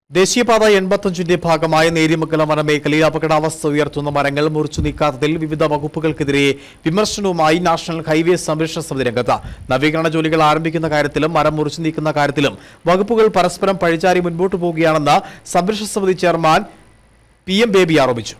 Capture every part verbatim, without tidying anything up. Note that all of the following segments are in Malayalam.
ദേശീയപാത എൺപത്തഞ്ചിന്റെ ഭാഗമായ നേര്യമംഗലം വനമേഖലയിൽ അപകടാവസ്ഥ ഉയർത്തുന്ന മരങ്ങൾ മുറിച്ചു നീക്കാത്തതിൽ വിവിധ വകുപ്പുകൾക്കെതിരെ വിമർശനവുമായി നാഷണൽ ഹൈവേ സംരക്ഷണ സമിതി രംഗത്ത്. നവീകരണ ജോലികൾ ആരംഭിക്കുന്ന കാര്യത്തിലും മരം മുറിച്ചു നീക്കുന്ന കാര്യത്തിലും വകുപ്പുകൾ പരസ്പരം പഴിചാരി മുൻപോട്ടു പോവുകയാണെന്ന് സംരക്ഷണ സമിതി ചെയർമാൻ പി എം ബേബി ആരോപിച്ചു.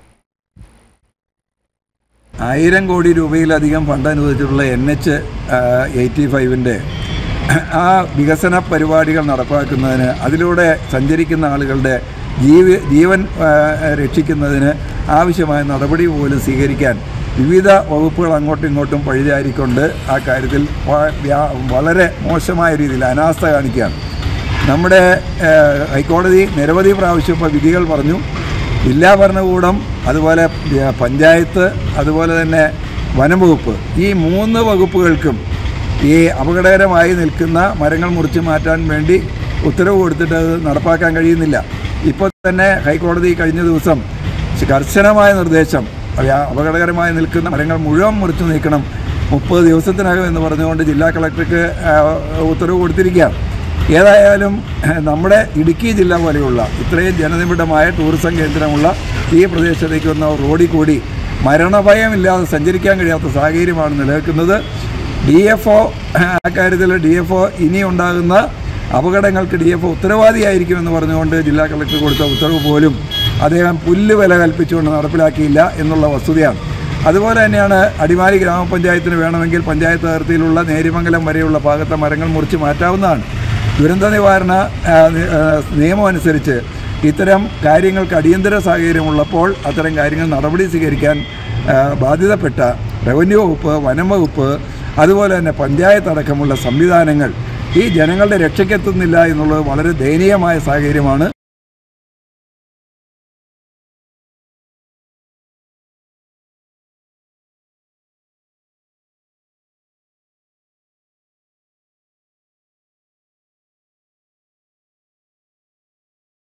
ആയിരം കോടി രൂപയിലധികം ഫണ്ട് അനുവദിച്ചിട്ടുള്ള എൻ എച്ച് എയ്റ്റി ഫൈവിൻ്റെ ആ വികസന പരിപാടികൾ നടപ്പാക്കുന്നതിന്, അതിലൂടെ സഞ്ചരിക്കുന്ന ആളുകളുടെ ജീവ ജീവൻ രക്ഷിക്കുന്നതിന് ആവശ്യമായ നടപടി പോലും സ്വീകരിക്കാൻ വിവിധ വകുപ്പുകൾ അങ്ങോട്ടും ഇങ്ങോട്ടും പഴിചാരിക്കൊണ്ട് ആ കാര്യത്തിൽ വളരെ മോശമായ രീതിയിൽ അനാസ്ഥ കാണിക്കുകയാണ്. നമ്മുടെ ഹൈക്കോടതി നിരവധി പ്രാവശ്യം ഇപ്പോൾ വിധികൾ പറഞ്ഞു. ജില്ലാ ഭരണകൂടം, അതുപോലെ പഞ്ചായത്ത്, അതുപോലെ തന്നെ വനംവകുപ്പ്, ഈ മൂന്ന് വകുപ്പുകൾക്കും ഈ അപകടകരമായി നിൽക്കുന്ന മരങ്ങൾ മുറിച്ച് മാറ്റാൻ വേണ്ടി ഉത്തരവ് കൊടുത്തിട്ട് അത് നടപ്പാക്കാൻ കഴിയുന്നില്ല. ഇപ്പോൾ തന്നെ ഹൈക്കോടതി കഴിഞ്ഞ ദിവസം കർശനമായ നിർദ്ദേശം, അപകടകരമായി നിൽക്കുന്ന മരങ്ങൾ മുഴുവൻ മുറിച്ചു നീക്കണം മുപ്പത് ദിവസത്തിനകം എന്ന് പറഞ്ഞുകൊണ്ട് ജില്ലാ കളക്ടർക്ക് ഉത്തരവ് കൊടുത്തിരിക്കുകയാണ്. ഏതായാലും നമ്മുടെ ഇടുക്കി ജില്ല പോലെയുള്ള ഇത്രയും ജനനിബിഡമായ ടൂറിസം കേന്ദ്രമുള്ള ഈ പ്രദേശത്തേക്ക് വന്ന റോഡിൽ കൂടി മരണഭയമില്ലാതെ സഞ്ചരിക്കാൻ കഴിയാത്ത സാഹചര്യമാണ് നിലനിൽക്കുന്നത്. ഡി എഫ് ഒ അക്കാര്യത്തിൽ ഡി എഫ് ഒ ഇനി ഉണ്ടാകുന്ന അപകടങ്ങൾക്ക് ഡി എഫ് ഒ ഉത്തരവാദിയായിരിക്കുമെന്ന് പറഞ്ഞുകൊണ്ട് ജില്ലാ കളക്ടർ കൊടുത്ത ഉത്തരവ് പോലും അദ്ദേഹം പുല്ല് വില കൽപ്പിച്ചുകൊണ്ട് നടപ്പിലാക്കിയില്ല എന്നുള്ള വസ്തുതയാണ്. അതുപോലെ തന്നെയാണ് അടിമാലി ഗ്രാമപഞ്ചായത്തിന് വേണമെങ്കിൽ പഞ്ചായത്ത് അതിർത്തിയിലുള്ള നേര്യമംഗലം വരെയുള്ള ഭാഗത്തെ മരങ്ങൾ മുറിച്ച് മാറ്റാവുന്നതാണ്. ദുരന്ത നിവാരണ നിയമം അനുസരിച്ച് ഇത്തരം കാര്യങ്ങൾക്ക് അടിയന്തര സാഹചര്യമുള്ളപ്പോൾ അത്തരം കാര്യങ്ങൾ നടപടി സ്വീകരിക്കാൻ ബാധ്യതപ്പെട്ട റവന്യൂ വകുപ്പ്, വനം വകുപ്പ്, അതുപോലെ തന്നെ പഞ്ചായത്ത് അടക്കമുള്ള സംവിധാനങ്ങൾ ഈ ജനങ്ങളുടെ രക്ഷയ്ക്കെത്തുന്നില്ല എന്നുള്ളത് വളരെ ദയനീയമായ സാഹചര്യമാണ്.